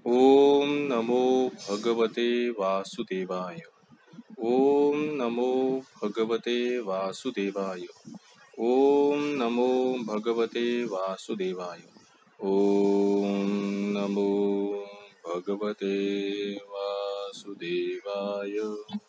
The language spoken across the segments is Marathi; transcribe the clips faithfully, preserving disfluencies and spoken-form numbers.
ओम नमो भगवते वासुदेवाय। ओम नमो भगवते वासुदेवाय। ओम नमो भगवते वासुदेवाय। ओम नमो भगवते वासुदेवाय।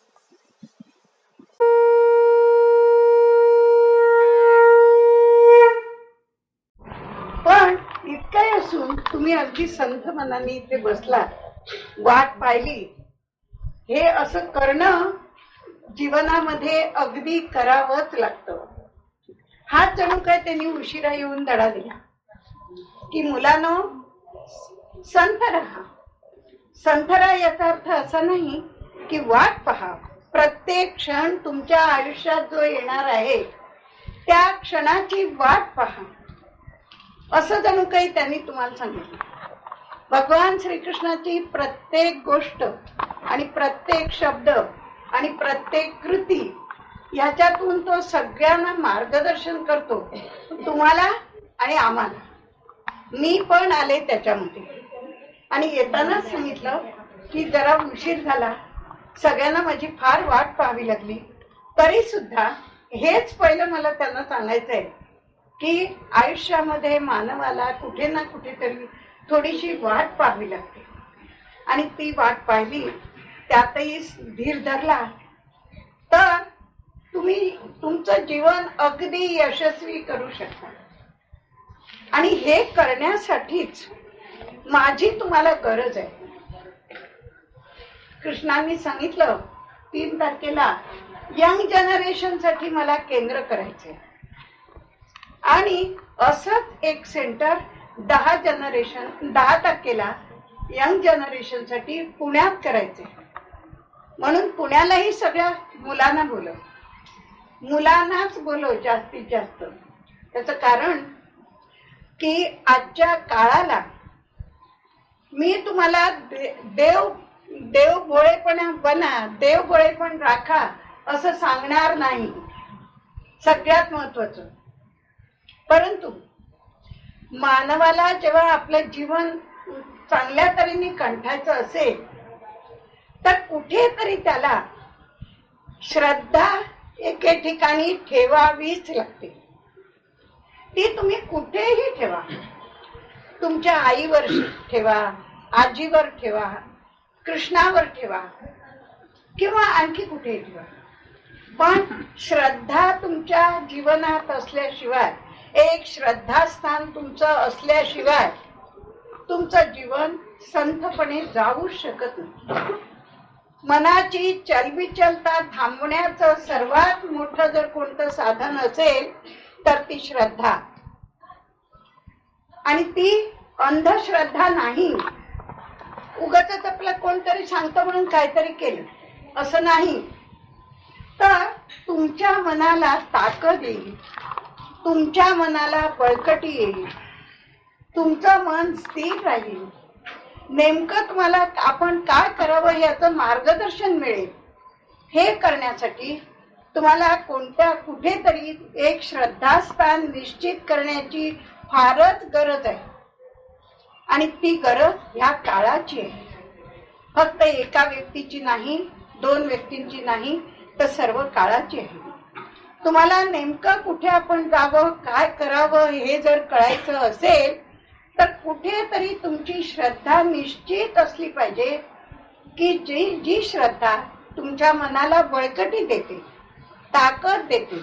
पण इतकंही असून तुम्ही अगदी संत मनाने इथे बसला, वाट पाहिली, हे असं करणं जीवनामध्ये अगदी करावंच लागतं. हाच जणू काय त्यांनी उशिरा येऊन धडा दिला की मुलांनो, संत राहा. संत राहा याचा अर्थ असा नाही की वाट पहा. प्रत्येक क्षण तुमच्या आयुष्यात जो येणार आहे त्या क्षणाची वाट पहा, असं जणू काही त्यांनी तुम्हाला सांगितलं. भगवान श्रीकृष्णाची प्रत्येक गोष्ट आणि प्रत्येक शब्द आणि प्रत्येक कृती याच्यातून तो सगळ्यांना मार्गदर्शन करतो, तुम्हाला आणि आम्हाला. मी पण आले त्याच्यामध्ये आणि येतानाच सांगितलं की जरा उशीर झाला, सगळ्यांना माझी फार वाट पाहावी लागली. तरी सुद्धा हेच पहिलं मला त्यांना सांगायचंय की आयुष्यामध्ये मानवाला कुठे ना कुठेतरी थोडीशी वाट पाहावी लागते आणि ती वाट पाहिली, त्यातही धीर धरला तर तुम्ही तुमचं जीवन अगदी यशस्वी करू शकता. आणि हे करण्यासाठीच माझी तुम्हाला गरज आहे. कृष्णांनी सांगितलं तीन तारखेला यंग जनरेशन साठी मला केंद्र करायचंय आणि असंच एक सेंटर दहा जनरेशन दहा तारखेला यंग जनरेशन साठी पुण्यात करायचे. म्हणून पुण्यालाही सगळ्या मुलांना बोलव, मुलांनाच बोलव जास्तीत जास्त. त्याचं कारण की आजच्या काळाला मी तुम्हाला देव देव भोळेपण बना, देव भोळेपण राखा असं सांगणार नाही, सगळ्यात महत्वाचं. परंतु मानवाला जेव्हा आपलं जीवन चांगल्या तऱ्हेने कंठायचं असेल तर कुठेतरी त्याला श्रद्धा एके ठिकाणी ठेवावीच लागते. ती तुम्ही कुठेही ठेवा, तुमच्या आईवर ठेवा, आजीवर ठेवा, कृष्णावर ठेवा किंवा आणखी कुठेही ठेवा, पण श्रद्धा तुमच्या जीवनात असल्याशिवाय, एक श्रद्धास्थान तुमचं असल्याशिवाय तुमचं जीवन संथपणे जाऊ शकत नाही. मनाची चलबिचलता थांबवण्याचं सर्वात मोठं जर कोणतं साधन असेल तर ती श्रद्धा. आणि ती अंधश्रद्धा नाही, उगाच आपलं कोणतरी सांगतं म्हणून काहीतरी केलं असं नाही. तर तुमच्या मनाला ताकद येईल, तुमच्या मनाला बळकटी येईल, तुमचं मन स्थिर राहील, नेमकं तुम्हाला आपण काय करावं याचं मार्गदर्शन मिळेल. हे करण्यासाठी तुम्हाला कोणत्या कुठेतरी एक श्रद्धास्थान निश्चित करण्याची फारच गरज आहे. आणि ती गरज ह्या काळाची आहे. फक्त एका व्यक्तीची नाही, दोन व्यक्तींची नाही, तर सर्व काळाची आहे. तुम्हाला नेमकं कुठे आपण जावं, काय करावं हे जर कळायचं असेल तर कुठेतरी तुमची श्रद्धा निश्चित असली पाहिजे की जी जी श्रद्धा तुमच्या मनाला बळकटी देते, ताकद देते,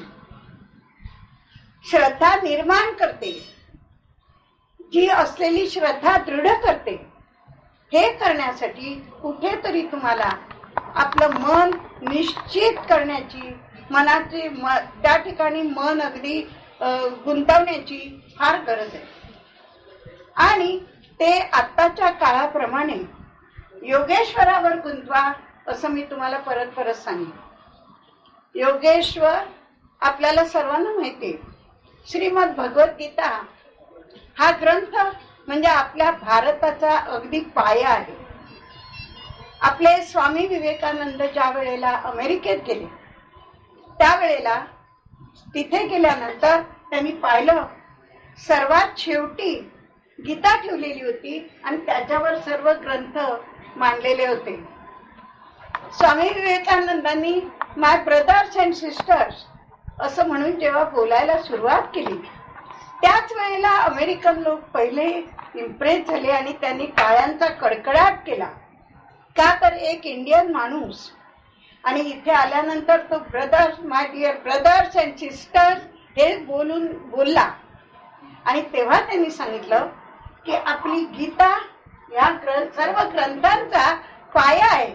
श्रद्धा निर्माण करते, जी असलेली श्रद्धा दृढ करते. हे करण्यासाठी कुठेतरी तुम्हाला आपलं मन निश्चित करण्याची, मनाची त्या ठिकाणी मन अगदी गुंतवण्याची फार गरज आहे. आणि ते आत्ताच्या काळाप्रमाणे योगेश्वरावर गुंतवा असं मी तुम्हाला परत परत सांगेन. योगेश्वर आपल्याला सर्वांना माहिती आहे. श्रीमद भगवद्गीता हा ग्रंथ म्हणजे आपल्या भारताचा अगदी पाया आहे. आपले स्वामी विवेकानंद ज्या वेळेला अमेरिकेत गेले त्यावेळेला तिथे गेल्यानंतर त्यांनी पाहिलं सर्वात शेवटी गीता ठेवलेली होती आणि त्याच्यावर सर्व ग्रंथ मांडलेले होते. स्वामी विवेकानंदांनी माय ब्रदर्स अँड सिस्टर्स असं म्हणून जेव्हा बोलायला सुरुवात केली, त्याच वेळेला अमेरिकन लोक पहिले इम्प्रेस झाले आणि त्यांनी टाळ्यांचा कडकडाट केला. का तर एक इंडियन माणूस आणि इथे आल्यानंतर तो brothers, my dear brothers and sisters हे बोलून बोलला. आणि तेव्हा त्यांनी सांगितलं की आपली गीता या ग्रंथ सर्व ग्रंथांचा पाया आहे.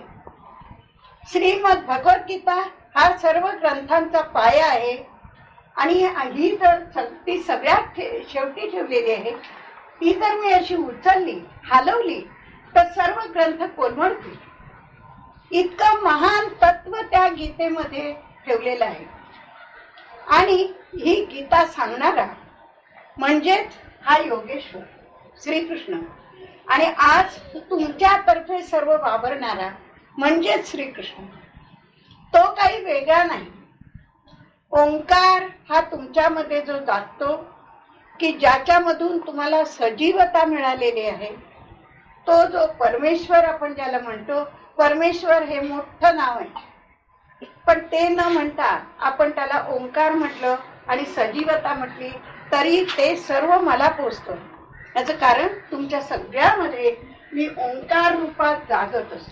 श्रीमद भगवद्गीता हा सर्व ग्रंथांचा पाया आहे आणि ही जर ती सगळ्यात शेवटी ठेवलेली आहे, ती जर मी अशी उचलली, हलवली तर सर्व ग्रंथ कोलमडतील. इतकं महान तत्व त्या गीतेमध्ये ठेवलेलं आहे. आणि ही गीता सांगणारा म्हणजेच हा योगेश्वर श्रीकृष्ण आणि आज तुमच्यातर्फे सर्व वावरणारा म्हणजेच श्रीकृष्ण. तो काही वेगळा नाही. ओंकार हा तुमच्यामध्ये जो जागतो की ज्याच्यामधून तुम्हाला सजीवता मिळालेली आहे, तो जो परमेश्वर आपण ज्याला म्हणतो, परमेश्वर हे मोठं नाव आहे. पण ते न म्हणता आपण त्याला ओंकार म्हटलं आणि सजीवता म्हटली तरी ते सर्व मला पोचतं. याचं कारण तुमच्या सगळ्यामध्ये मी ओंकार रूपात जागत असतो.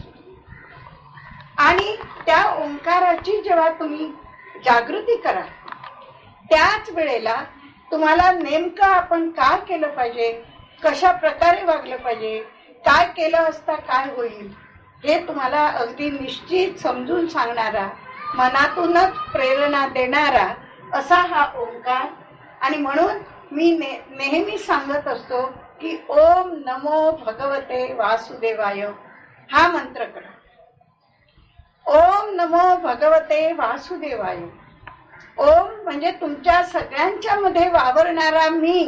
आणि त्या ओंकाराची जेव्हा तुम्ही जागृती करा, त्याच वेळेला तुम्हाला नेमकं आपण काय केलं पाहिजे, कशा प्रकारे वागलं पाहिजे, काय केलं असता काय होईल हे तुम्हाला अगदी निश्चित समजून सांगणारा, मनातूनच प्रेरणा देणारा असा हा ओंकार. आणि म्हणून मी ने, नेहमी सांगत असतो की ओम नमो भगवते वासुदेवाय हा मंत्र करा. ओम नमो भगवते वासुदेवाय. ओम म्हणजे तुमच्या सगळ्यांच्या मध्ये वावरणारा मी.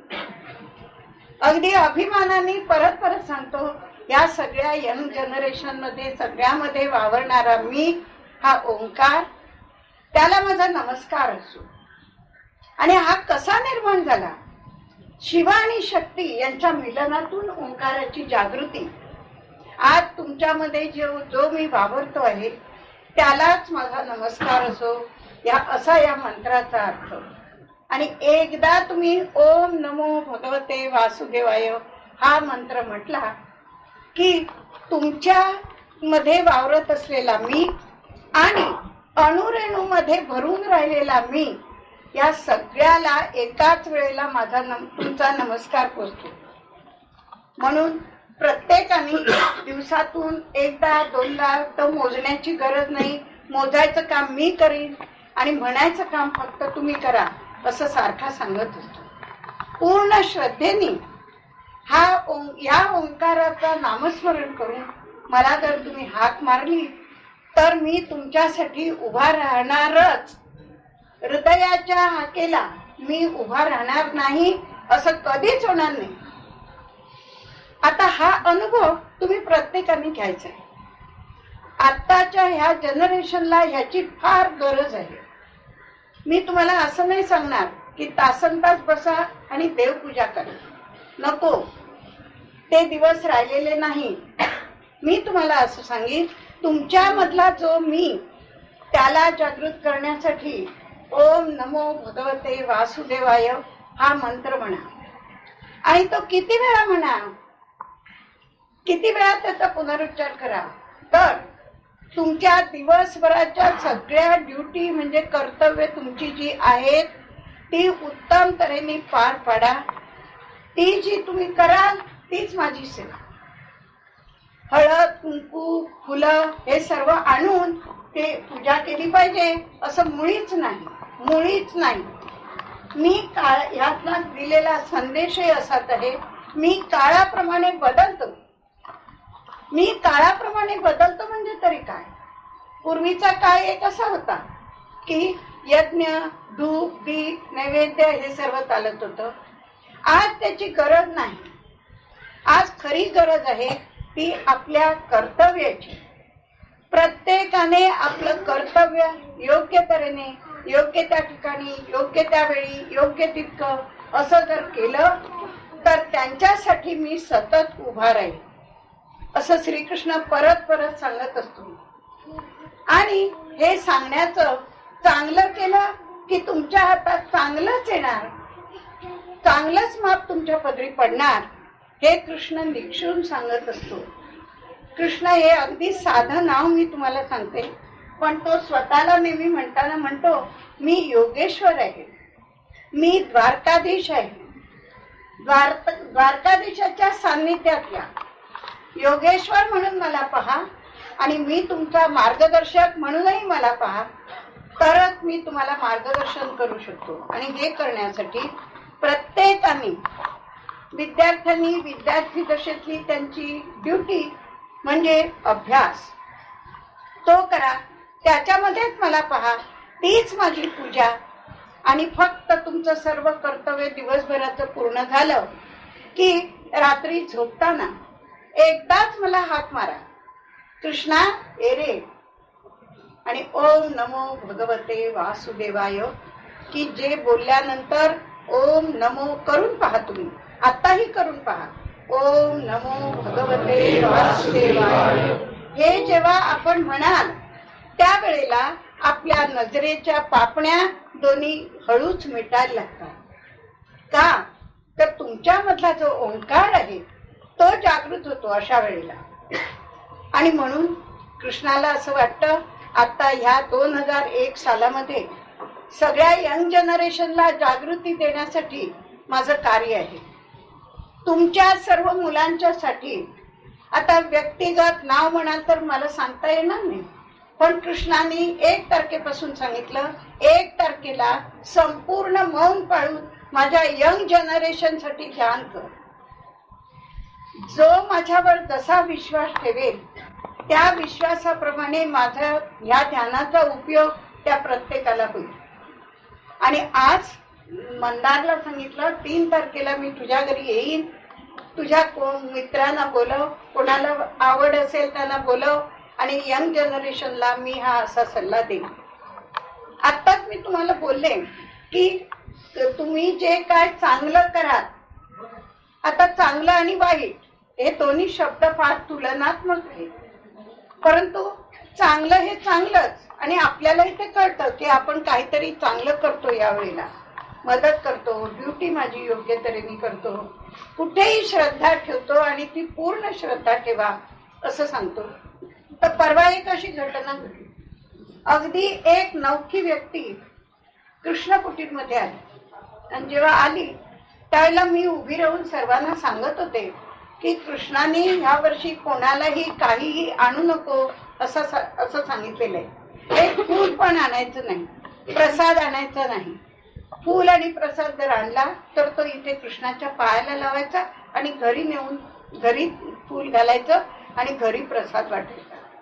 अगदी अभिमानाने परत परत सांगतो, या सगळ्या यंग जनरेशन मध्ये सगळ्यामध्ये वावरणारा मी हा ओंकार, त्याला माझा नमस्कार असो. आणि हा कसा निर्माण झाला? शिव आणि शक्ती यांच्या मिलनातून ओंकाराची जागृती. आज तुमच्यामध्ये जो जो मी वावरतो आहे त्यालाच माझा नमस्कार असो, या असा या मंत्राचा अर्थ. आणि एकदा तुम्ही ओम नमो भगवते वासुदेवाय हा मंत्र म्हटला की तुमच्या मध्ये वावरत असलेला मी आणि अणुरेणू मध्ये भरून राहिलेला मी, या सगळ्याला एकाच वेळेला माझा नम, तुमचा नमस्कार पोचतो. म्हणून प्रत्येकाने दिवसातून एकदा दोनदा तर मोजण्याची गरज नाही. मोजायचं काम मी करीन आणि म्हणायचं काम फक्त तुम्ही करा असं सारखा सांगत असतो. पूर्ण श्रद्धेने हा ओं, या ओंकाराचा नामस्मरण करून मला जर तुम्ही हाक मारली तर मी तुमच्यासाठी उभा राहणारच. हृदयाच्या हाकेला मी उभा राहणार नाही असं कधीच होणार नाही. आता हा अनुभव तुम्ही प्रत्येकाने घ्यायचा आहे. आत्ताच्या ह्या जनरेशनला ह्याची फार गरज आहे. मी तुम्हाला असं नाही सांगणार की तासन तास बसा आणि देवपूजा करा, नको, ते दिवस राहिलेले नाही. मी तुम्हाला असं सांगेन, तुमच्यामधला जो मी त्याला जागृत करण्यासाठी ओम नमो भगवते वासुदेवाय हा मंत्र म्हणा. आणि तो किती वेळा म्हणा, किती वेळा त्याचा पुनरुच्चार करा. तर तुमच्या दिवसभराच्या सगळ्या ड्युटी म्हणजे कर्तव्य तुमची जी आहेत ती उत्तम तऱ्हेने पार पाडा. ती जी तुम्ही कराल तीच माझी सेवा. हळद, कुंकू, फुलं हे सर्व आणून ते पूजा केली पाहिजे असं मुळीच नाही, मुळीच नाही. मी काळ यातला दिलेला संदेशही असाच आहे, मी काळाप्रमाणे बदलतो. मी काळाप्रमाणे बदलतो म्हणजे तरी काय? पूर्वीचा काळ एक असा होता की यज्ञ, धूप, दीप, नैवेद्य हे सर्व चालत होतं. आज त्याची गरज नाही. आज खरी गरज आहे ती आपल्या कर्तव्याची. प्रत्येकाने आपलं कर्तव्य योग्य तऱ्हेने, योग्य त्या ठिकाणी, योग्य त्या वेळी, योग्य तितकं असं जर केलं तर त्यांच्यासाठी मी सतत उभा राहील, असं श्रीकृष्ण परत परत सांगत असतो. आणि हे सांगण्याचं, चांगलं केलं की तुमच्या हातात चांगलंच येणार, चांगलंच माप तुमच्या पदरी पडणार, हे कृष्ण निक्षून सांगत असतो. कृष्ण हे अगदी साधं नाव मी तुम्हाला सांगते, पण तो स्वतःला नेहमी म्हणताना म्हणतो, मी योगेश्वर आहे, मी द्वारकाधीश आहे. द्वार द्वारकाधीशाच्या सान्निध्यातल्या योगेश्वर म्हणून मला पहा, आणि मी तुमचा मार्गदर्शक म्हणूनही मला पहा, तरच मी तुम्हाला मार्गदर्शन करू शकतो. आणि हे करण्यासाठी प्रत्येकाने, विद्यार्थ्यांनी विद्यार्थी दशेतली त्यांची ड्युटी म्हणजे अभ्यास, तो करा, त्याच्यामध्येच मला पहा, तीच माझी पूजा. आणि फक्त तुमचं सर्व कर्तव्य दिवसभराचं पूर्ण झालं की रात्री झोपताना एकदाच मला हाक मारा, कृष्णा ये रे, आणि ओम नमो भगवते वासुदेवाय, की जे बोलल्यानंतर ओम नमो करून पहा, तुम्ही आताही करून पहा, ओम नमो भगवते वासुदेवाय. हे जेव्हा आपण म्हणाल त्यावेळेला आपल्या नजरेच्या पापण्या दोन्ही हळूच मिटायला लागतात. का तर तुमच्यामधला जो ओंकार आहे तो जागृत होतो अशा वेळेला. आणि म्हणून कृष्णाला असं वाटतं, आता ह्या दोन हजार एक सालामध्ये सगळ्या यंग जनरेशनला जागृती देण्यासाठी माझं कार्य आहे. तुमच्या सर्व मुलांच्या साठी. आता व्यक्तिगत नाव म्हणाल तर मला सांगता येणार नाही, पण कृष्णाने एक तारखेपासून सांगितलं, एक तारखेला संपूर्ण मौन पाळून माझ्या यंग जनरेशन साठी ध्यान कर. जो माझ्यावर जसा विश्वास ठेवेल त्या विश्वासाप्रमाणे माझ्या ह्या ध्यानाचा उपयोग त्या प्रत्येकाला होईल. आणि आज मंदारला सांगितलं, तीन तारखेला मी तुझ्या घरी येईन, तुझ्या मित्रांना बोलव, कोणाला आवड असेल त्यांना बोलव, आणि यंग जनरेशनला मी हा असा सल्ला देईन. आत्ताच मी तुम्हाला बोलले की तुम्ही जे काय चांगलं कराल, आता चांगलं आणि वाईट हे दोन्ही शब्द फार तुलनात्मक आहेत, परंतु चांगलं हे चांगलंच. आणि आपल्यालाही ते कळतं की आपण काहीतरी चांगलं करतो, यावेळेला मदत करतो, ड्युटी माझी योग्य तऱ्हेने करतो, कुठेही श्रद्धा ठेवतो आणि ती पूर्ण श्रद्धा ठेवा असं सांगतो. तर परवा एक अशी घटना घडली. अगदी एक नवखी व्यक्ती कृष्ण कुटीरमध्ये आली, आणि जेव्हा आली त्यावेळेला मी उभी राहून सर्वांना सांगत होते की कृष्णाने ह्या वर्षी कोणालाही काहीही आणू नको असं असं सांगितलेलं आहे. एक फूल पण आणायचं नाही, प्रसाद आणायचा नाही. फूल आणि प्रसाद जर आणला तर तो इथे कृष्णाच्या पायाला लावायचा आणि घरी नेऊन घरी फूल घालायचं आणि घरी प्रसाद वाटायचा.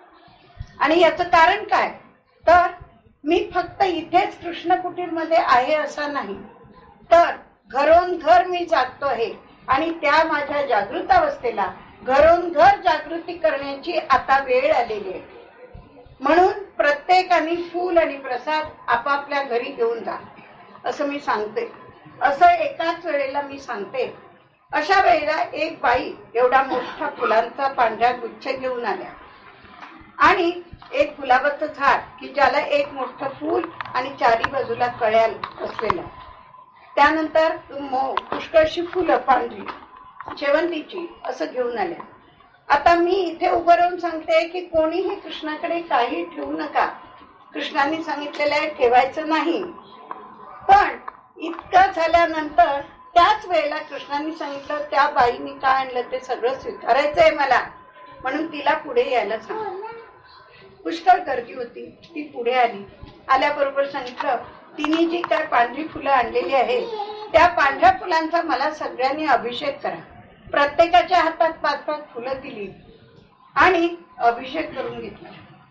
आणि याचं कारण काय, तर मी फक्त इथेच कृष्ण कुटीरमध्ये आहे असं नाही, तर घरोन घर मी जागतो आहे. आणि त्या माझ्या जागृत अवस्थेला घरोन घर जागृती करण्याची आता वेळ आलेली आहे. म्हणून प्रत्येकाने फूल आणि प्रसाद आपापल्या घरी घेऊन जा असं मी सांगते. असं एकाच वेळेला मी सांगते. अशा वेळेला एक बाई एवढा मोठा फुलांचा पांढरा गुच्छ घेऊन आल्या, आणि एक गुलाबाचं झाड की ज्याला एक मोठं फूल आणि चारी बाजूला कळ्या असलेलं, त्यानंतर पुष्कळशी फुलं पांढरी शेवंतीची असं घेऊन आल्या. आता मी इथे उभं राहून सांगते की कोणीही कृष्णाकडे काही ठेवू नका, कृष्णाने सांगितलेलं आहे ठेवायचं नाही. पण इतकं झाल्यानंतर त्याच वेळेला कृष्णाने सांगितलं त्या बाईने काय आणलं ते सगळं स्वीकारायचंय मला, म्हणून तिला पुढे यायला सांगितलं. पुष्कळ गर्दी होती, ती पुढे आली. आल्याबरोबर सांगितलं तिने जी काय पांढरी फुलं आणलेली आहे त्या पांढऱ्या फुलांचा मला सगळ्यांनी अभिषेक करा. प्रत्येकाच्या हातात पाच पाच फुलं दिली आणि अभिषेक करून घेतला.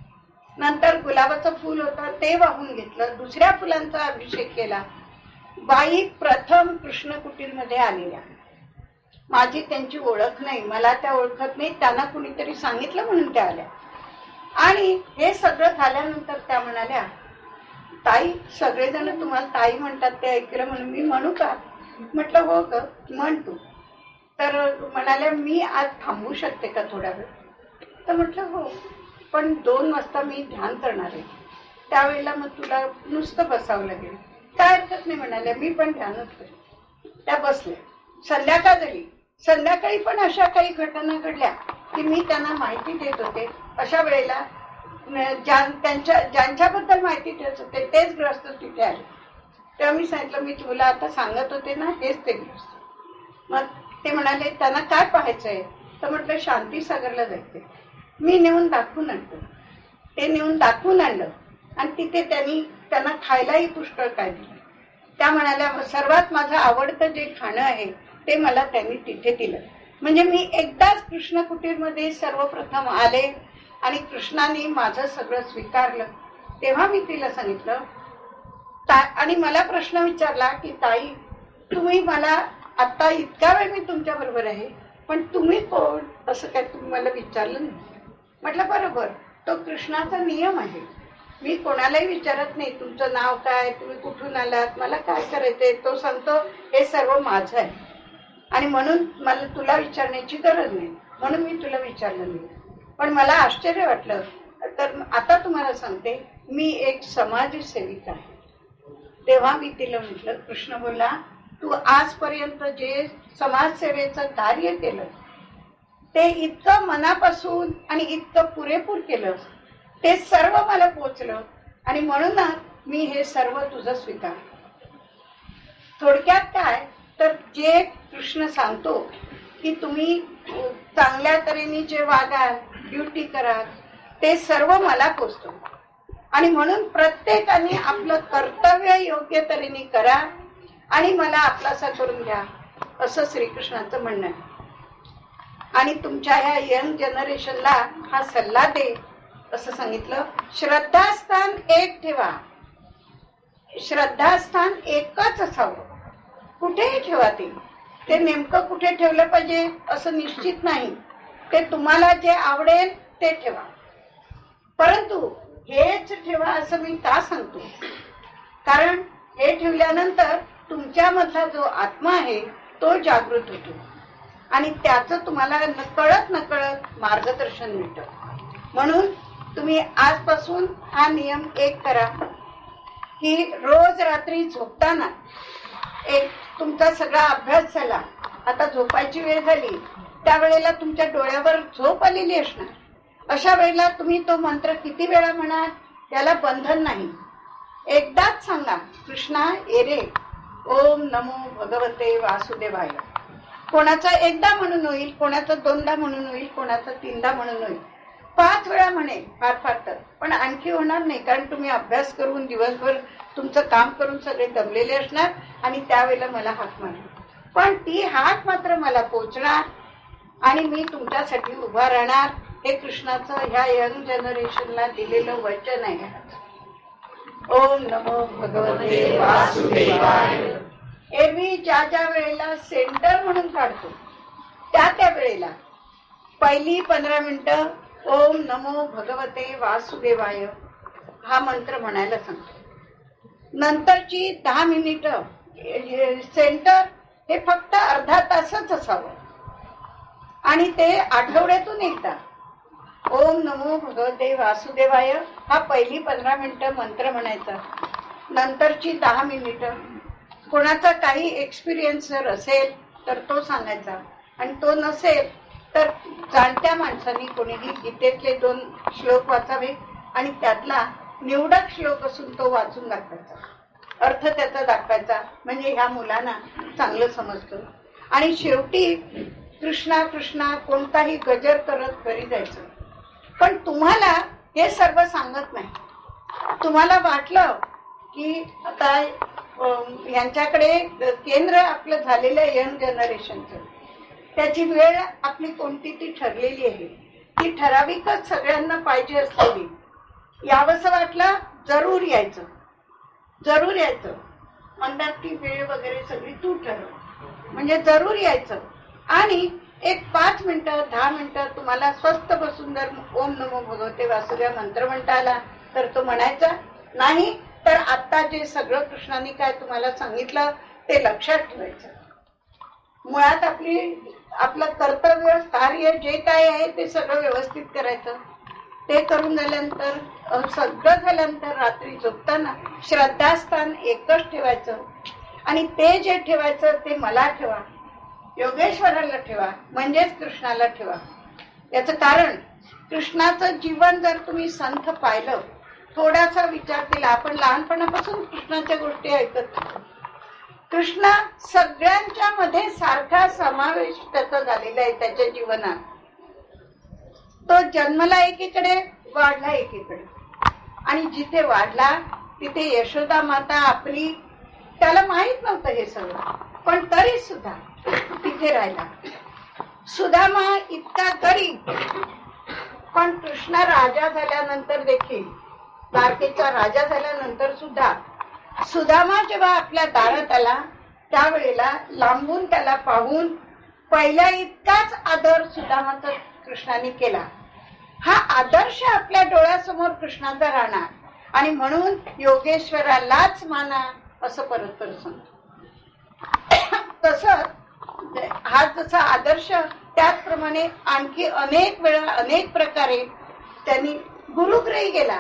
नंतर गुलाबाचं फूल होतं ते वाहून घेतलं, दुसऱ्या फुलांचा अभिषेक केला. बाई प्रथम कृष्ण कुटीरमध्ये आलेल्या, माझी त्यांची ओळख नाही, मला त्या ओळखत नाही, त्यांना कुणीतरी सांगितलं म्हणून त्या आल्या. आणि हे सगळं झाल्यानंतर त्या म्हणाल्या, ताई सगळेजण तुम्हाला ताई म्हणतात ते ऐकलं म्हणून मी म्हणू का? म्हटलं हो ग म्हण तू. तर म्हणाल्या मी आज थांबू शकते का थोडा वेळ. तर म्हटलं हो, पण दोन वाजता मी ध्यान करणार आहे, त्यावेळेला मग तुला नुसतं बसावं लागेल. काय हरकत नाही म्हणाल्या, मी पण ध्यानच करेन. त्या बसल्या. संध्याकाळ झाली. संध्याकाळी पण अशा काही घटना घडल्या की मी त्यांना माहिती देत होते. अशा वेळेला ज्या त्यांच्या ज्यांच्याबद्दल माहिती देत होते तेच ग्रस्त तिथे आले. तेव्हा मी सांगितलं, मी तुला आता सांगत होते ना, हेच ते ग्रस्त. मग ते म्हणाले त्यांना काय पाहायचंय. तर म्हटलं शांतीसागरला जायचंय. मी नेऊन दाखवून आणतो. ते नेऊन दाखवून आणलं आणि तिथे त्यांनी त्यांना खायलाही पुष्कळ काय दिलं. त्या म्हणाल्या सर्वात माझं आवडतं जे खाणं आहे ते मला त्यांनी तिथे दिलं. म्हणजे मी एकदाच कृष्ण कुटीरमध्ये सर्वप्रथम आले आणि कृष्णाने माझं सगळं स्वीकारलं. तेव्हा मी तिला सांगितलं आणि मला प्रश्न विचारला की ताई, तुम्ही मला आता इतका वेळ मी तुमच्या बरोबर आहे, पण तुम्ही कोण असं काय तुम्ही मला विचारलं नाही. म्हटलं बरोबर, तो कृष्णाचा नियम आहे. मी कोणालाही विचारत नाही तुमचं नाव काय, तुम्ही कुठून आलात, मला काय करायचंय. तो सांगतो हे सर्व माझं आहे आणि म्हणून मला तुला विचारण्याची गरज नाही, म्हणून मी तुला विचारलं नाही. पण मला आश्चर्य वाटलं. तर आता तुम्हाला सांगते, मी एक समाजसेविका आहे. तेव्हा मी तिला म्हटलं, कृष्ण बोलला तू आजपर्यंत जे समाजसेवेचं कार्य केलं ते इतकं मनापासून आणि इतकं पुरेपूर केलं, ते सर्व मला पोचलं आणि म्हणूनच मी हे सर्व तुझं स्वीकार. थोडक्यात काय तर जे कृष्ण सांगतो की तुम्ही चांगल्या तऱ्हेने जे वागाल, ड्युटी कराल, ते सर्व मला पोचतो आणि म्हणून प्रत्येकाने आपलं कर्तव्य योग्य तऱ्हेने करा आणि मला आपलासा करून घ्या, असं श्रीकृष्णाचं म्हणणं आहे. आणि तुमच्या ह्या यंग जनरेशनला हा सल्ला दे असं सांगितलं. श्रद्धास्थान एक ठेवा. श्रद्धास्थान एकच असावं. कुठेही ठेवा. ते ते नेमकं कुठे ठेवलं पाहिजे असं निश्चित नाही. ते तुम्हाला जे आवडेल ते ठेवा. परंतु हेच ठेवा असं मी का सांगतो, कारण हे ठेवल्यानंतर तुमच्यामधला जो आत्मा आहे तो जागृत होतो आणि त्याचं तुम्हाला नकळत नकळत मार्गदर्शन मिळतं. म्हणून तुम्ही आजपासून हा नियम एक करा की रोज रात्री झोपताना एक तुमचा सगळा अभ्यास झाला, आता झोपायची वेळ झाली, त्यावेळेला तुमच्या डोळ्यावर झोप आलेली असणार. अशा वेळेला तुम्ही तो मंत्र किती वेळा म्हणाल त्याला बंधन नाही. एकदाच सांगा, कृष्णा ये रे, ओम नमो भगवते वासुदेवाय. कोणाचा एकदा म्हणून होईल, कोणाचा दोनदा म्हणून होईल, कोणाचा तीनदा म्हणून होईल, पाच वेळा म्हणेल फार फार तर, पण आणखी होणार नाही. कारण तुम्ही अभ्यास करून दिवसभर तुमचं काम करून सगळे दमलेले असणार आणि त्यावेळेला मला हाक मारणार. पण ती हाक मात्र मला पोचणार आणि मी तुमच्यासाठी उभा राहणार. हे कृष्णाचं ह्या यंग जनरेशनला दिलेलं वचन आहे. ओम नमो भगवते वासुदेवाय. एरवी ज्या ज्या वेळेला सेंटर म्हणून काढतो त्या त्या वेळेला पहिली पंधरा मिनिटं ओम नमो भगवते वासुदेवाय हा मंत्र म्हणायला सांगतो. नंतरची दहा मिनिटं सेंटर हे फक्त अर्धा तासच असावं आणि ते आठवड्यातून एकदा ओम नमो भगवते वासुदेवाय हा पहिली पंधरा मिनिटं मंत्र म्हणायचा. नंतरची दहा मिनिटं कोणाचा काही एक्सपिरियन्स जर असेल तर तो सांगायचा आणि तो नसेल तर जाणत्या माणसांनी कोणीही गीतेतले दोन श्लोक वाचावे आणि त्यातला निवडक श्लोक असून तो वाचून दाखवायचा, अर्थ त्याचा दाखवायचा, म्हणजे ह्या मुलांना चांगलं समजतं. आणि शेवटी कृष्णा कृष्णा कोणताही गजर करत घरी जायचं. पण तुम्हाला हे सर्व सांगत नाही. तुम्हाला वाटलं की आता यांच्याकडे केंद्र आपलं झालेलं आहे यंग जनरेशनचं, त्याची वेळ आपली कोणती ती ठरलेली आहे, ती ठराविकच सगळ्यांना पाहिजे असलेली. यावंसं वाटलं जरूर यायचं, जरूर यायचं. म्हणतात ती वेळ वगैरे सगळी तू ठरव, म्हणजे जरूर यायचं. आणि एक पाच मिनिटं दहा मिनिटं तुम्हाला स्वस्थ बसून जर ओम नमो भगवते वासुदेव मंत्र म्हणता आला तर तो म्हणायचा. नाही तर आता जे सगळं कृष्णाने काय तुम्हाला सांगितलं ते लक्षात ठेवायचं. मुळात आपली आपलं कर्तव्य कार्य जे काय आहे ते सगळं व्यवस्थित करायचं. ते करून झाल्यानंतर सगळं झाल्यानंतर रात्री झोपताना श्रद्धास्थान एकच ठेवायचं आणि ते जे ठेवायचं ते मला ठेवा, योगेश्वराला ठेवा, म्हणजेच कृष्णाला ठेवा. याचं कारण कृष्णाचं जीवन जर तुम्ही संथ पाहिलं, थोडासा विचार केला, आपण लहानपणापासून कृष्णाच्या गोष्टी ऐकत, कृष्ण सगळ्यांच्या मध्ये सारखा समावेश त्याचा झालेला आहे त्याच्या जीवनात. तो जन्मला एकीकडे, वाढला एकीकडे, आणि जिथे वाढला तिथे यशोदा माता आपली, त्याला माहित नव्हतं हे सगळं, पण तरी सुद्धा तिथे राहिला. सुदामा इतका गरीब, पण कृष्ण राजा झाल्यानंतर देखील, द्वारकेचा राजा झाल्यानंतर सुद्धा सुदामा जेव्हा आपल्या दारात आला त्यावेळेला लांबून त्याला पाहून पहिल्या इतकाच आदर सुदामाचा कृष्णाने केला. हा आदर्श आपल्या डोळ्यासमोर कृष्णाचा राहणार आणि म्हणून योगेश्वरालाच माना असं परत परत सांगतो. तसंच हा जसा आदर्श, त्याचप्रमाणे आणखी अनेक वेळा अनेक प्रकारे त्यांनी गुरुगृही गेला.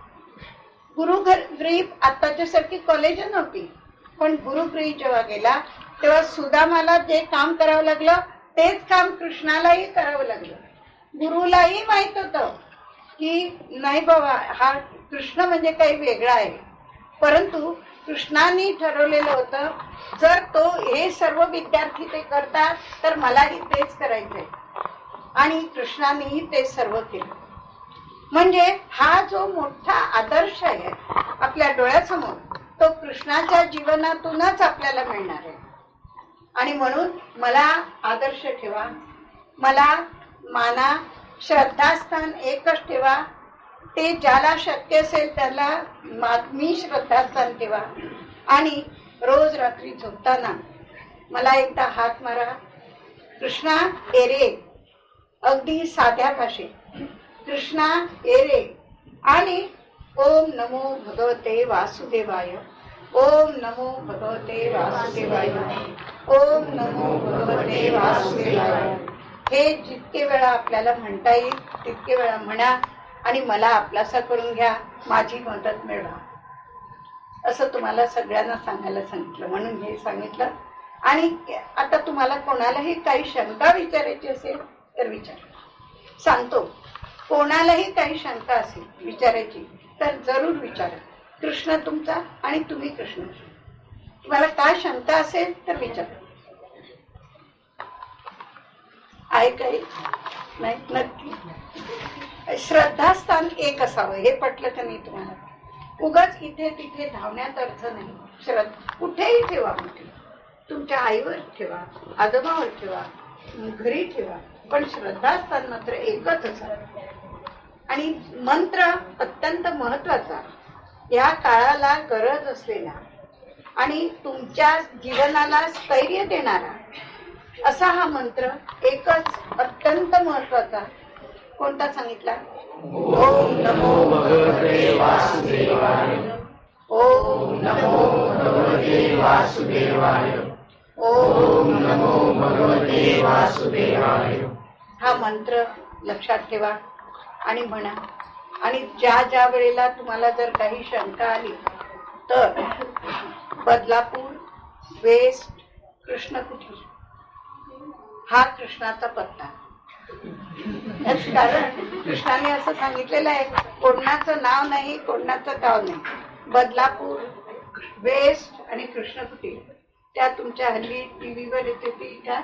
गुरुगृही आताच्या सारखी कॉलेज नव्हती, पण गुरुगृही जेव्हा गेला तेव्हा सुदामाला जे काम करावं लागलं तेच काम कृष्णालाही करावं लागलं. गुरुलाही माहित होतं की नाही बाबा, हा कृष्ण म्हणजे काही वेगळा आहे, परंतु कृष्णाने ठरवलेलं होतं जर तो हे सर्व विद्यार्थी ते करतात तर मलाही तेच करायचंय, आणि कृष्णानेही ते सर्व केलं. म्हणजे हा जो मोठा आदर्श आहे आपल्या डोळ्यासमोर, तो कृष्णाच्या जीवनातूनच आपल्याला मिळणार आहे. आणि म्हणून मला आदर्श ठेवा, मला माना, श्रद्धास्थान एकच ठेवा, ते ज्याला शक्य असेल त्याला मी श्रद्धास्थान ठेवा, आणि रोज रात्री झोपताना मला एकदा हात मारा, कृष्णा एरे, अगदी साध्या भाषेत कृष्णा एरे, आणि ओम नमो भगवते वासुदेवाय, ओम नमो भगवते वासुदेवाय, ओम नमो भगवते वासुदेवाय. हे जितके वेळा आपल्याला म्हणता येईल तितके वेळा म्हणा आणि मला आपलासा करून घ्या, माझी मदत मिळवा, असं तुम्हाला सगळ्यांना सांगायला सांगितलं, म्हणून हे सांगितलं. आणि आता तुम्हाला कोणालाही काही शंका विचारायची असेल तर विचारा, सांगतो. कोणालाही काही शंका असेल विचारायची तर जरूर विचारा. कृष्ण तुमचा आणि तुम्ही कृष्ण. तुम्हाला काय शंका असेल तर विचारा. आहे काही? नाही, नक्की. श्रद्धास्थान एक असावं, हे पटलं का नाही तुम्हाला? उगाच इथे तिथे धावण्यात अर्थ नाही. श्रद्धा कुठेही ठेवा, कुठे तुमच्या आईवर ठेवा, आजोबावर ठेवा, घरी ठेवा, पण श्रद्धास्थान मात्र एकच असावं. आणि मंत्र अत्यंत महत्वाचा, या काळाला गरज असलेला आणि तुमच्या जीवनाला स्थैर्य देणारा असा हा मंत्र एकच अत्यंत महत्वाचा. कोणता सांगितला? ओम नमो भगवते वासुदेवाय, ओम नमो भगवते वासुदेवाय, ओम नमो भगवते वासुदेवाय. हा मंत्र लक्षात ठेवा आणि म्हणा. आणि ज्या ज्या वेळेला तुम्हाला जर काही शंका आली तर बदलापूर वेस्ट कृष्णकुटी हा कृष्णाचा पत्ता. कारण कृष्णाने असं सांगितलेलं आहे, कोणाचं नाव नाही, कोणाचं गाव नाही. बदलापूर वेस्ट आणि कृष्णकुटी, त्या तुमच्या हल्ली टीव्हीवर येते ती त्या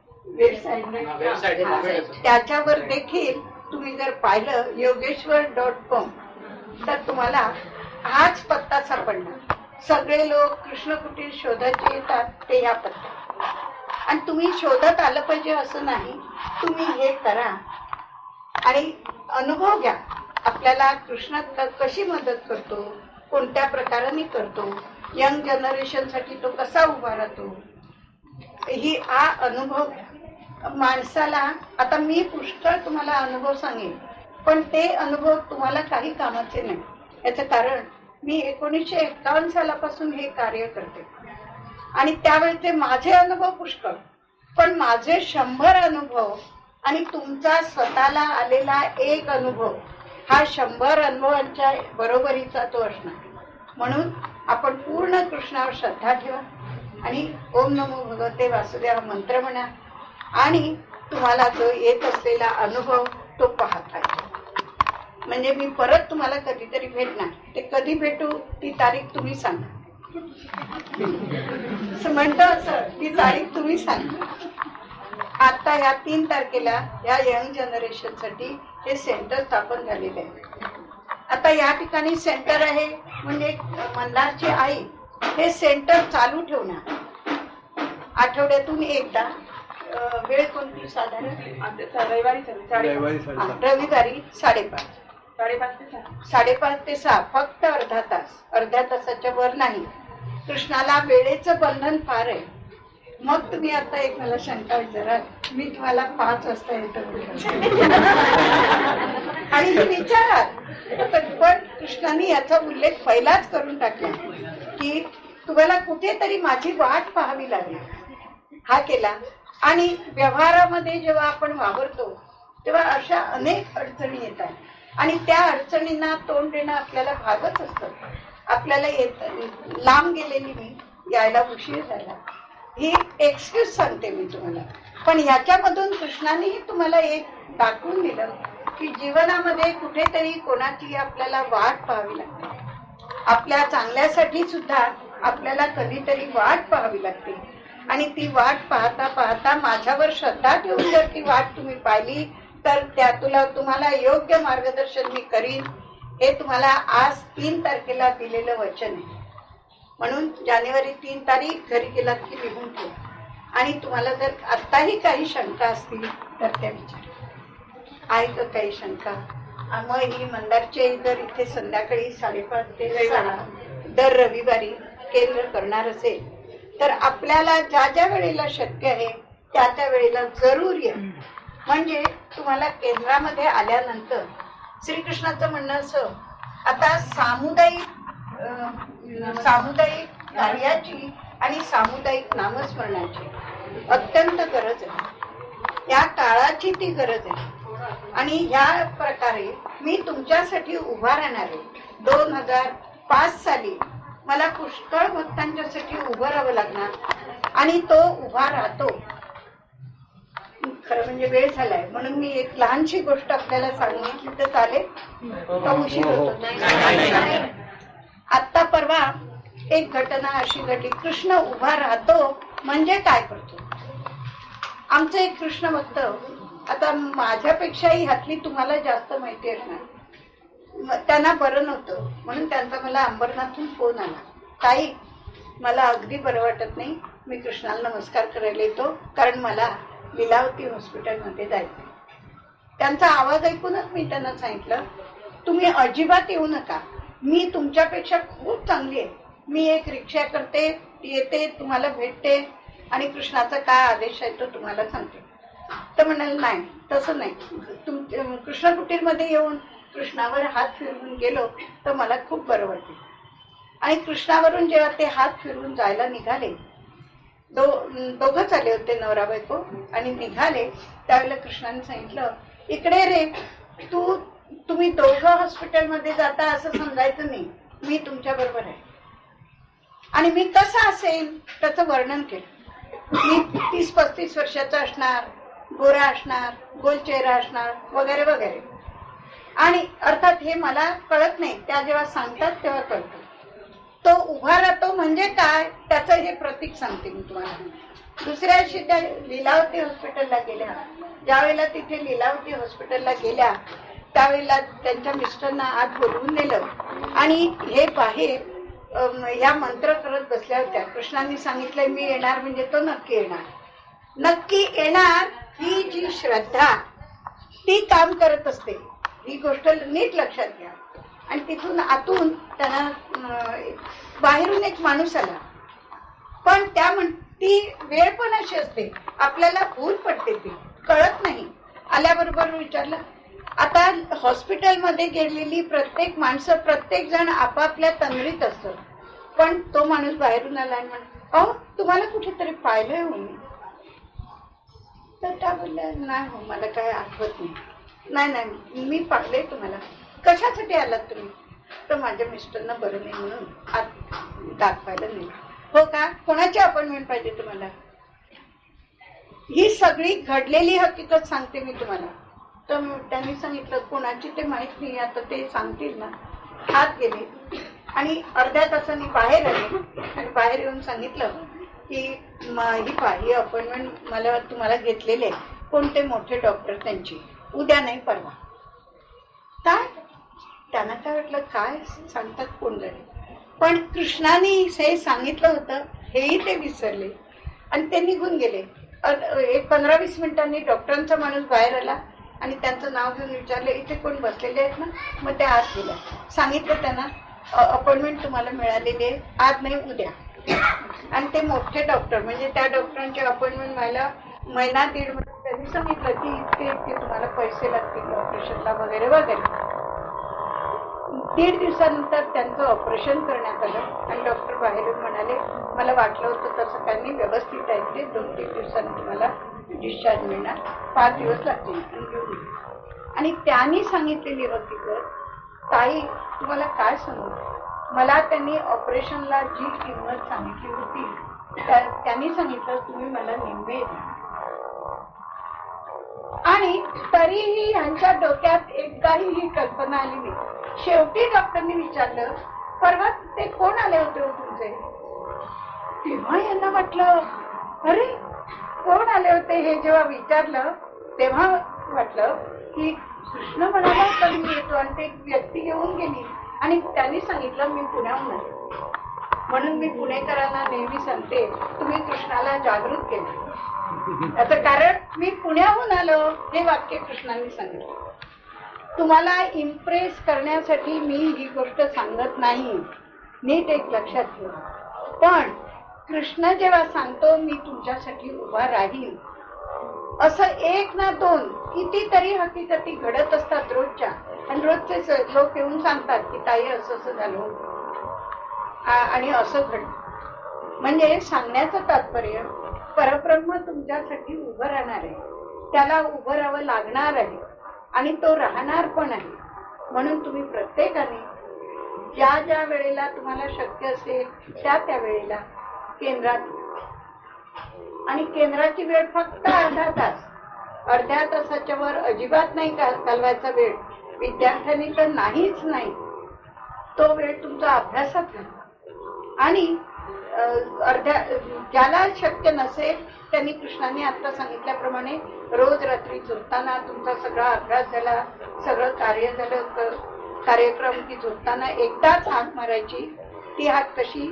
वेबसाईट, त्याच्यावर देखील तुम्ही जर पाहिलं योगेश्वर डॉट कॉम तर तुम्हाला हाच पत्ता सापडणार. सगळे लोक कृष्णकुटी शोधायचे येतात ते या पत्ता. आणि तुम्ही शोधत आलं पाहिजे असं नाही, तुम्ही हे करा आणि अनुभव घ्या. आपल्याला कृष्ण कशी मदत करतो, कोणत्या प्रकाराने करतो, यंग जनरेशन साठी तो कसा उभा राहतो, ही हा अनुभव घ्या. माणसाला आता मी पुष्कळ तुम्हाला अनुभव सांगेन, पण ते अनुभव तुम्हाला काही कामाचे नाही. याचं कारण मी एकोणीसशे एक्कावन्न सालापासून हे कार्य करते आणि त्यावेळेचे माझे अनुभव पुष्कळ. पण माझे शंभर अनुभव आणि तुमचा स्वतःला आलेला एक अनुभव हा शंभर अनुभवांच्या बरोबरीचा तो असणार. म्हणून आपण पूर्ण कृष्णावर श्रद्धा ठेवा आणि ओम नमो भगवते वासुदेव मंत्र म्हणा आणि तुम्हाला जो येत असलेला अनुभव तो पाहता येईल. म्हणजे मी परत तुम्हाला कधीतरी भेटणार, ते कधी भेटू ती तारीख तुम्ही सांगा. असं म्हणतो असं ती तारीख तुम्ही सांगा. आता ह्या तीन तारखेला या यंग जनरेशन साठी हे सेंटर स्थापन झालेले आहे. आता या ठिकाणी सेंटर आहे म्हणजे मंदारची आई हे सेंटर चालू ठेवणार आठवड्यातून एकदा. वेळ कोणती साधारण? रविवारी रविवारी साडेपाच साडेपाच ते सहा साडेपाच ते सहा फक्त अर्धा तास. अर्ध्या तासाच्या वर नाही. कृष्णाला वेळेचं बंधन फार आहे. मग तुम्ही आता एक मला शंका विचारा, मी तुम्हाला पाच वाजता येतो आणि विचारात पण कृष्णाने याचा उल्लेख पहिलाच करून टाकला की तुम्हाला कुठेतरी माझी वाट पाहावी लागेल हा केला. आणि व्यवहारामध्ये जेव्हा आपण वावरतो तेव्हा अशा अनेक अडचणी येतात आणि त्या अडचणींना तोंड देणं आपल्याला भागच असतं. आपल्याला येत लांब गेलेली मी यायला उशीर झाला ही एक्सक्यूज सांगते मी तुम्हाला. पण ह्याच्यामधून कृष्णानेही तुम्हाला एक दाखवून दिलं की जीवनामध्ये कुठेतरी कोणाची आपल्याला वाट पाहावी लागते. आपल्या चांगल्यासाठी सुद्धा आपल्याला कधीतरी वाट पाहावी लागते आणि ती वाट पाहता पाहता माझ्यावर श्रद्धा ठेवून जर ती वाट तुम्ही पाहिली तर त्या तुला तुम्हाला योग्य मार्गदर्शन मी करीन हे तुम्हाला आज तीन तारखेला दिलेलं वचन आहे. म्हणून जानेवारी तीन तारीख घरी गेलात की लिहून ठेवा आणि तुम्हाला जर आत्ताही काही शंका असतील तर त्या विचारा. आहे का काही शंका? मग ही मंदारचे जर इथे संध्याकाळी साडेपाच ते सहा दर रविवारी केंद्र करणार असेल तर आपल्याला ज्या ज्या वेळेला शक्य आहे त्या त्या वेळेला जरूर या. म्हणजे तुम्हाला केंद्रामध्ये आल्यानंतर श्रीकृष्णाचं म्हणणं असं आता सामुदायिक सामुदायिक कार्याची आणि सामुदायिक नामस्मरणाची अत्यंत गरज आहे. या काळाची ती गरज आहे आणि ह्या प्रकारे मी तुमच्यासाठी उभा राहणार आहे. दोन हजार पाच साली मला पुष्कळ भक्तांच्यासाठी उभं राहावं लागणार आणि तो उभा राहतो. खरं म्हणजे वेळ झालाय म्हणून मी एक लहानशी गोष्ट आपल्याला सांगितली तर चालेल का? उशीर होतो. आता परवा एक घटना अशी घडली. कृष्ण उभा राहतो म्हणजे काय करतो? आमचं एक कृष्ण भक्त, आता माझ्यापेक्षाही ह्यातली तुम्हाला जास्त माहिती असणार, त्यांना बरं नव्हतं म्हणून त्यांचा मला अंबरनाथून फोन आला, ताई मला अगदी बरं वाटत नाही, मी कृष्णाला नमस्कार करायला येतो कारण मला लीलावती हॉस्पिटलमध्ये जायचं. त्यांचा आवाज ऐकूनच मी त्यांना सांगितलं तुम्ही अजिबात येऊ नका, मी तुमच्यापेक्षा खूप चांगली आहे, मी एक रिक्षा करते, येते, तुम्हाला भेटते आणि कृष्णाचा काय आदेश आहे तो तुम्हाला सांगते. तर म्हणाल नाही तसं नाही, तुम कृष्ण कुटीरमध्ये येऊन कृष्णावर हात फिरवून गेलो तर मला खूप बरं वाटेल. आणि कृष्णावरून जेव्हा ते हात फिरवून जायला निघाले, दो दोघंच आले होते नवरा बायको आणि निघाले, त्यावेळेला कृष्णाने सांगितलं इकडे रे, तू तुम्ही दोघं हॉस्पिटलमध्ये जाता असं समजायचं नाही, मी तुमच्या बरोबर आहे. आणि मी कसं असेल त्याचं वर्णन केलं. मी तीस पस्तीस वर्षाचा असणार, गोरा असणार, गोल चेहरा असणार वगैरे वगैरे. आणि अर्थात हे मला कळत नाही, त्या जेव्हा सांगतात तेव्हा कळतं. तो उभा राहतो म्हणजे काय त्याचं हे प्रतीक सांगते मी तुम्हाला. दुसऱ्या दिवशी त्या लीलावती हॉस्पिटलला गेल्या, ज्यावेळेला तिथे लीलावती हॉस्पिटलला गेल्या त्यावेळेला त्यांच्या मिस्टरना आत बोलवून नेलं आणि हे बाहेर या मंत्र करत बसल्या होत्या. कृष्णांनी सांगितलंय मी येणार म्हणजे तो नक्की येणार, नक्की येणार. ही जी श्रद्धा ती काम करत असते, ही गोष्ट नीट लक्षात घ्या. आणि तिथून आतून त्यांना बाहेरून एक माणूस आला, पण त्या म्हण ती वेळ पण अशी असते आपल्याला भूल पडते, ती कळत नाही. आल्याबरोबर विचारलं, आता हॉस्पिटलमध्ये गेलेली प्रत्येक माणसं प्रत्येक जण आपापल्या तंद्रीत असतं, पण तो माणूस बाहेरून आला आणि म्हण अहो तुम्हाला कुठेतरी पाहिलंय म्हणून. तर त्या बोलल्या नाही हो मला काय आठवत नाही. नाही नाही मी पाहिले तुम्हाला. कशासाठी आलात तुम्ही? तर माझ्या मिस्टरना बरं नाही म्हणून आत दाखवायला नाही. हो का? कोणाची अपॉइंटमेंट पाहिजे तुम्हाला? ही सगळी घडलेली हकीकत सांगते मी तुम्हाला. तर त्यांनी सांगितलं कोणाची ते माहित नाही, आता ते सांगतील ना. आत गेले आणि अर्ध्या तासांनी बाहेर आले आणि बाहेर येऊन सांगितलं की ही ही अपॉइंटमेंट मला तुम्हाला घेतलेले कोणते मोठे डॉक्टर त्यांची उद्या नाही परवा. काय? त्यांना काय वाटलं काय सांगतात कोण जाणे. पण कृष्णाने हे सांगितलं होतं हेही ते विसरले आणि ते निघून गेले. एक पंधरा वीस मिनिटांनी डॉक्टरांचा माणूस बाहेर आला आणि त्यांचं नाव घेऊन विचारलं इथे कोण बसलेले आहेत ना. मग ते आत गेल्या. सांगितलं त्यांना अपॉइंटमेंट तुम्हाला मिळालेली आहे, आज नाही उद्या. आणि ते मोठे डॉक्टर म्हणजे त्या डॉक्टरांची अपॉइंटमेंट व्हायला महिना दीड महिना त्यांनी सांगितलं की इतके इतके तुम्हाला पैसे लागतील ऑपरेशनला वगैरे वगैरे. दीड दिवसानंतर त्यांचं ऑपरेशन करण्यात आलं आणि डॉक्टर बाहेर येऊन म्हणाले मला वाटलं होतं तसं त्यांनी व्यवस्थित आहे ते दोन तीन दिवसांनी तुम्हाला डिस्चार्ज मिळणार, पाच दिवस लागतील. आणि त्यांनी सांगितलेली हकीकत ताई तुम्हाला काय सांगू, मला त्यांनी ऑपरेशनला जी किंमत सांगितली होती त्यांनी सांगितलं तुम्ही मला निम्मे द्या. आणि तरीही ह्यांच्या डोक्यात एकदाही ही कल्पना आली नाही. शेवटी डॉक्टरनी विचारलं परवा ते कोण आले होते हो तुमचे? तेव्हा यांना वाटलं अरे कोण आले होते हे जेव्हा विचारलं तेव्हा वाटलं की कृष्ण म्हणाला होता मी येतो आणि ते व्यक्ती घेऊन गेली आणि त्यांनी सांगितलं मी पुण्याहून आले. म्हणून मी पुणेकरांना नेहमी सांगते तुम्ही कृष्णाला जागृत केलं. याचं कारण मी पुण्याहून आलो हे वाक्य कृष्णाने सांगितलं. तुम्हाला इम्प्रेस करण्यासाठी मी ही गोष्ट सांगत नाही, नीट एक लक्षात ठेवा. पण कृष्ण जेव्हा सांगतो मी तुमच्यासाठी उभा राहील असं एक ना दोन कितीतरी हकीकती घडत असतात रोजच्या. आणि रोजचे लोक येऊन सांगतात की ताई असं असं झालं आणि असं घडलं. म्हणजे सांगण्याचं तात्पर्य परब्रह्म तुमच्यासाठी उभं राहणार आहे, त्याला उभं राहावं लागणार आहे आणि तो राहणार पण आहे. म्हणून तुम्ही प्रत्येकाने ज्या ज्या वेळेला तुम्हाला शक्य असेल त्या त्या वेळेला केंद्रात, आणि केंद्राची वेळ फक्त अर्धा तास, अर्ध्या तासाच्या वर अजिबात नाही घालवायचा वेळ. विद्यार्थ्यांनी तर नाहीच नाही. तो वेळ तुमचा अभ्यासात घाला. आणि अर्ध्या ज्याला शक्य नसेल त्यांनी कृष्णाने आता सांगितल्याप्रमाणे रोज रात्री झोपताना तुमचा सगळा अभ्यास झाला, सगळं कार्य झालं, कार्यक्रम की झोपताना एकदाच हाक मारायची. ती हाक कशी?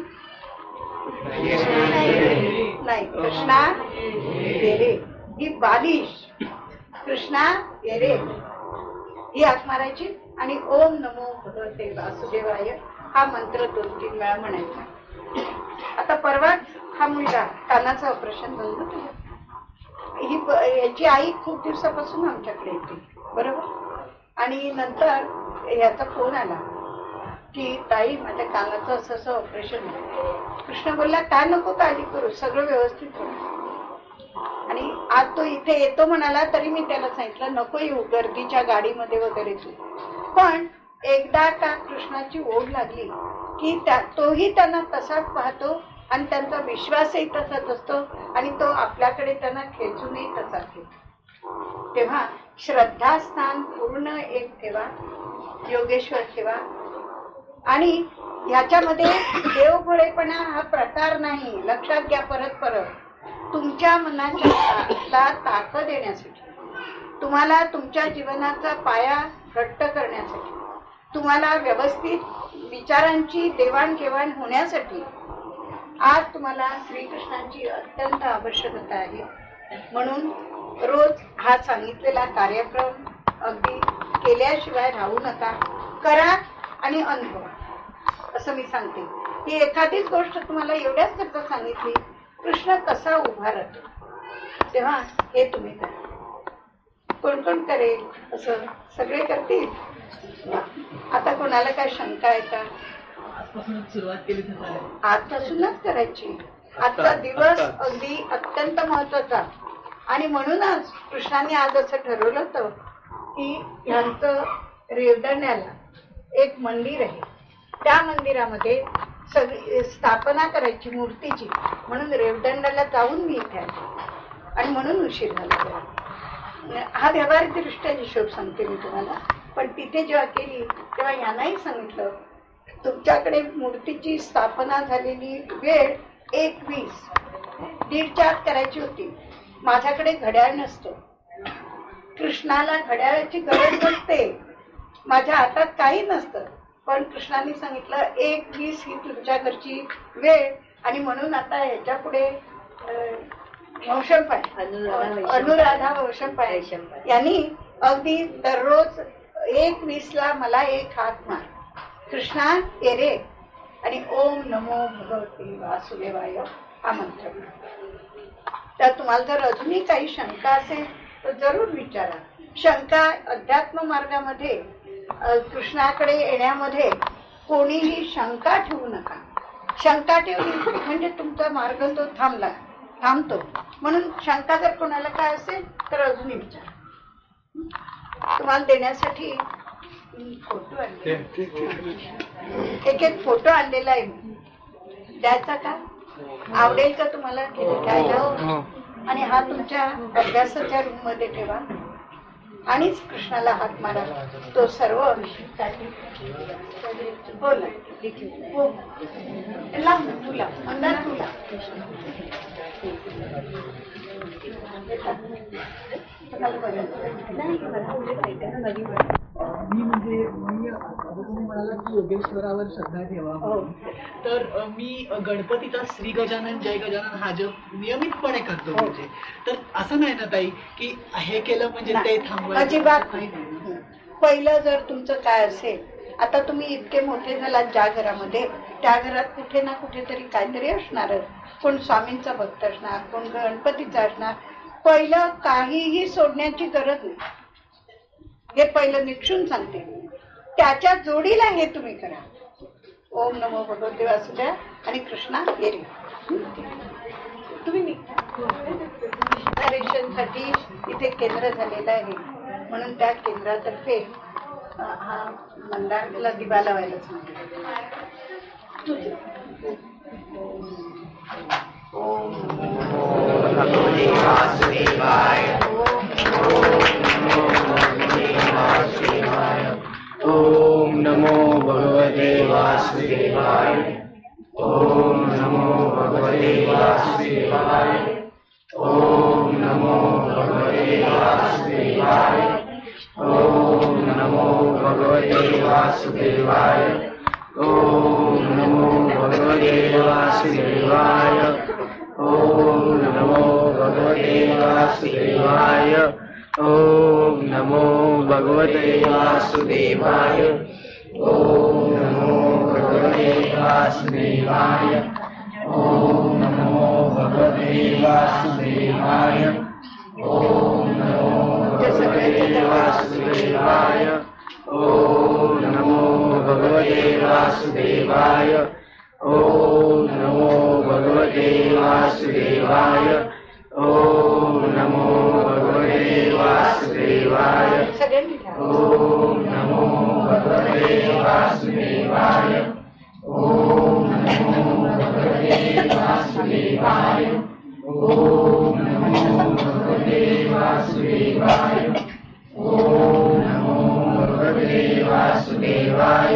नाही कृष्णा ये रे, ही बालिश कृष्णा ये रे ही हाक मारायची आणि ओम नमो भगवते वासुदेवाय हा मंत्र दोन तीन वेळा म्हणायचा. आता परवाच हा मुलगा कानाचं ऑपरेशन झालं. ही याची आई खूप दिवसापासून आमच्याकडे येते बरोबर. आणि नंतर याचा फोन आला की ताई माझ्या कानाचं असं असं ऑपरेशन आहे. कृष्ण बोलला काय नको काळजी करू, सगळं व्यवस्थित होणार. आणि आज तो इथे येतो म्हणाला तरी मी त्याला सांगितलं नको येऊ गर्दीच्या गाडीमध्ये वगैरे तू. पण एकदा का कृष्णाची ओढ लागली की त्या तोही त्यांना तसाच पाहतो आणि त्यांचा विश्वासही तसाच असतो आणि तो आपल्याकडे त्यांना खेचूनही तसाच येतो. तेव्हा श्रद्धास्थान पूर्ण एक ठेवा, योगेश्वर ठेवा. आणि ह्याच्यामध्ये देवभोळेपणा हा प्रकार नाही, लक्षात घ्या. परत परत तुमच्या मनाच्या ताकद देण्यासाठी, तुम्हाला तुमच्या जीवनाचा पाया घट्ट करण्यासाठी, तुम्हाला व्यवस्थित विचारांची देवाणघेवाण होण्यासाठी आज तुम्हाला श्रीकृष्णाची अत्यंत आवश्यकता आहे. म्हणून रोज हा सांगितलेला कार्यक्रम अगदी केल्याशिवाय राहू नका, करा आणि अनुभवा. असं मी सांगते ही एखादीच गोष्ट तुम्हाला एवढ्याच करता सांगितली कृष्ण कसा उभा राहतो तेव्हा हे तुम्ही करा. कोण कोण करेल असं? सगळे करतील. आता कोणाला काय शंका आहे का? सुरुवात केली आजपासूनच करायची. आजचा दिवस अगदी अत्यंत महत्वाचा. आणि म्हणूनच कृष्णाने आज असं ठरवलं होतं की ह्यांचं रेवदंड्याला एक मंदिर आहे, त्या मंदिरामध्ये सगळी स्थापना करायची मूर्तीची, म्हणून रेवदंड्याला जाऊन मी इथे आले आणि म्हणून उशीर झाला. हा व्यवहारिक दृष्ट्या हिशोब सांगते मी तुम्हाला. पण तिथे जेव्हा केली तेव्हा यांनाही सांगितलं तुमच्याकडे मूर्तीची स्थापना झालेली वेळ एक वीस दीडच्या आत करायची होती. माझ्याकडे घड्याळ नसतो, कृष्णाला घड्याळाची गरज नसते, माझ्या हातात काही नसतं, पण कृष्णाने सांगितलं एक वीस ही तुमच्या घरची वेळ आणि म्हणून आता ह्याच्या पुढे वंशंपाय अनुराधा वंशंपाय यांनी अगदी दररोज एक वीस ला मला एक हात मार, कृष्णा ये रे, आणि ओम नमो भगवते वासुदेवाय हा मंत्र. तर तुम्हाला जर अजूनही काही शंका असेल तर जरूर विचारा. शंका अध्यात्म मार्गामध्ये कृष्णाकडे येण्यामध्ये कोणीही शंका ठेवू नका. शंका ठेवली म्हणजे तुमचा मार्ग तो थांबला थांबतो. म्हणून शंका जर कोणाला काय असेल तर अजूनही विचारा. तुम्हाला देण्यासाठी फोटो आणले, एक एक फोटो आणलेला आहे, द्यायचा का? आवडेल का तुम्हाला घ्यायला? आणि हा तुमच्या अभ्यासाच्या रूम मध्ये ठेवा आणि कृष्णाला हात मारा. तो सर्व बोला तुला अंदाज तुला मी म्हणजे मी तुम्ही म्हणाला की योगेश्वरावर श्रद्धा ठेवा, तर मी गणपतीचा श्री गजानन जय गजानन हा जप नियमितपणे करतो. म्हणजे तर असं नाही ना ताई की हे केलं म्हणजे ते थांबवायचं? अजिबात नाही. पहिलं जर तुमचं काय असेल, आता तुम्ही इतके मोठे झालात ज्या घरामध्ये, त्या घरात कुठे ना कुठेतरी काहीतरी असणारच. कोण स्वामींचा भक्त असणार, कोण गणपतीचा असणार. पहिलं काहीही सोडण्याची गरज नाही, हे पहिलं निक्षून सांगते. त्याच्या जोडीला हे तुम्ही करा. ओम नमो भगवते वासुदेवाय आणि कृष्णा येरी तुम्ही साठी इथे केंद्र झालेलं आहे. म्हणून त्या केंद्रातर्फे हा मंदारला दिवा लावायला सांगितलं. ओम भगवते वासुदेवाय. ओम नमो भगवते वासुदेवाय. ओम नमो भगवते वासुदेवाय. ओम नमो भगवते वासुदेवाय. ओम नमो भगवते वासुदेवाय. ओम नमो भगवते वासुदेवाय. ओम नमो भगवते वासुदेवाय. ओम नमो भगवते वासुदेवाय. ओम नमो भगवते वासुदेवाय. ओम नमो भगवते वासुदेवाय. ओम नमो भगवते वासुदेवाय. ओम नमो भगवते वासुदेवाय. ओम नमो भगवते वासुदेवाय. ओम नमो भगवते वासुदेवाय. ओम नमो भगवते वासुदेवाय. ओम नमो भगवते वासुदेवाय. ओम नमो भगवते वासुदेवाय. ओम नमो भगवते वासुदेवाय.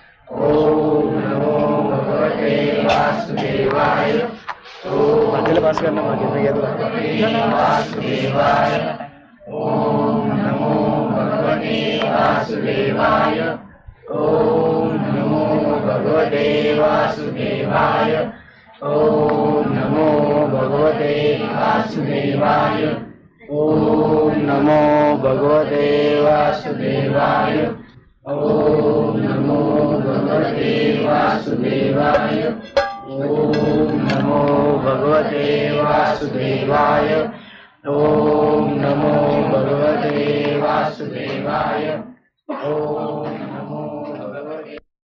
ओम नमो भगवते वासुदेवाय. मागेल पास करना मागे मैं याद वासुदेवाय. ओम नमो भगवते वासुदेवाय. ओम नमो भगवते वासुदेवाय. ओम नमो भगवते वासुदेवाय. ओम नमो भगवते वासुदेवाय. ओम नमो भगवते वासुदेवाय. ओम नमो भगवते वासुदेवाय. ओम नमो भगवते वासुदेवाय.